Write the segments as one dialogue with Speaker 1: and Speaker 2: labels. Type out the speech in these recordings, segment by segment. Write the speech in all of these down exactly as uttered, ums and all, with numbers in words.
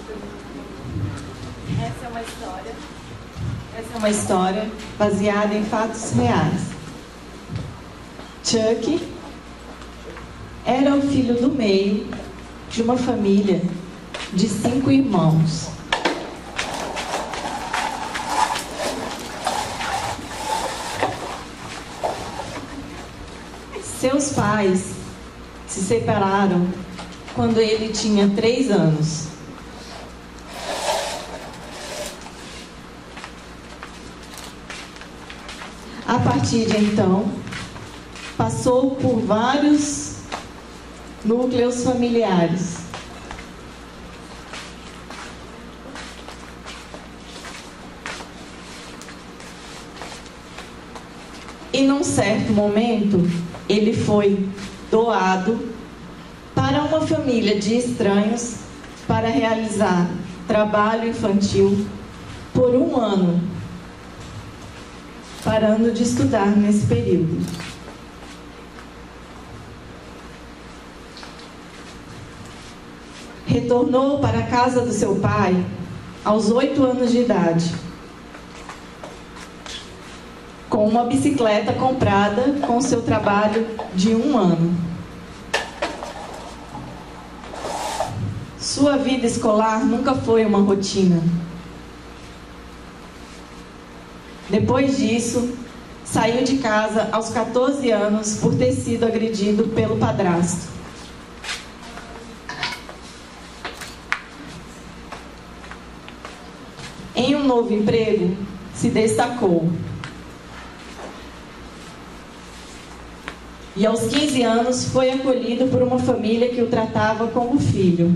Speaker 1: Essa é uma história. Essa é uma história baseada em fatos reais. Chuck era o filho do meio de uma família de cinco irmãos. Seus pais se separaram quando ele tinha três anos. A partir de então, passou por vários núcleos familiares. E num certo momento, ele foi doado para uma família de estranhos para realizar trabalho infantil por um ano, parando de estudar nesse período. Retornou para a casa do seu pai aos oito anos de idade, com uma bicicleta comprada com seu trabalho de um ano. Sua vida escolar nunca foi uma rotina. Depois disso, saiu de casa aos quatorze anos por ter sido agredido pelo padrasto. Em um novo emprego, se destacou. E aos quinze anos foi acolhido por uma família que o tratava como filho.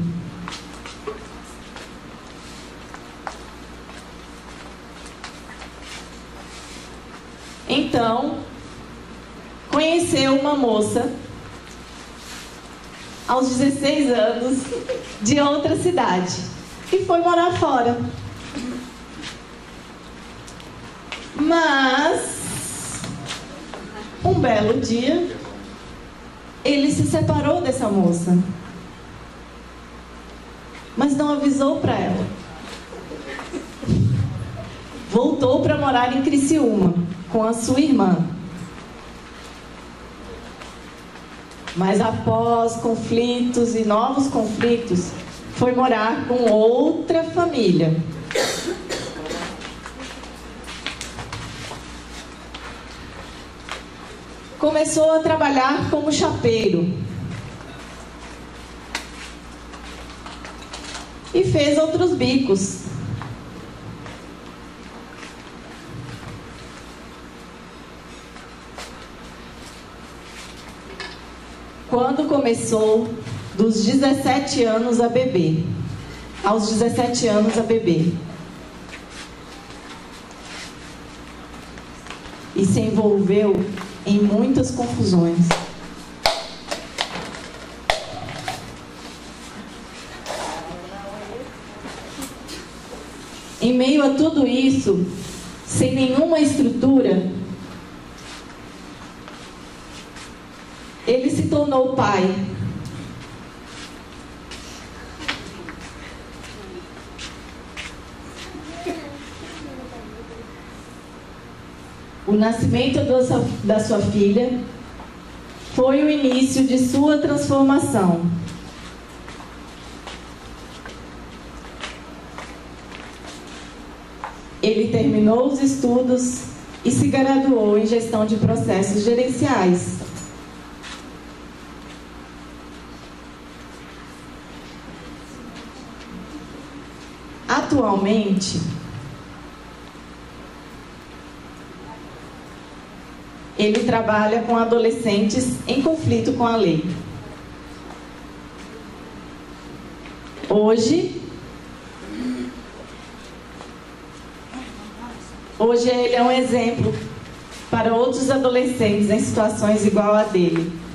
Speaker 1: Então, conheceu uma moça aos dezesseis anos de outra cidade e foi morar fora. Mas, um belo dia, ele se separou dessa moça, mas não avisou para ela. Voltou para morar em Criciúma com a sua irmã. Mas após conflitos e novos conflitos, foi morar com outra família. Começou a trabalhar como chapeiro. E fez outros bicos. Quando começou dos dezessete anos a beber. Aos dezessete anos a beber. E se envolveu em muitas confusões. Em meio a tudo isso, sem nenhuma estrutura, ele se tornou pai. O nascimento da sua filha foi o início de sua transformação. Ele terminou os estudos e se graduou em gestão de processos gerenciais. Atualmente, ele trabalha com adolescentes em conflito com a lei. Hoje, hoje ele é um exemplo para outros adolescentes em situações igual a dele.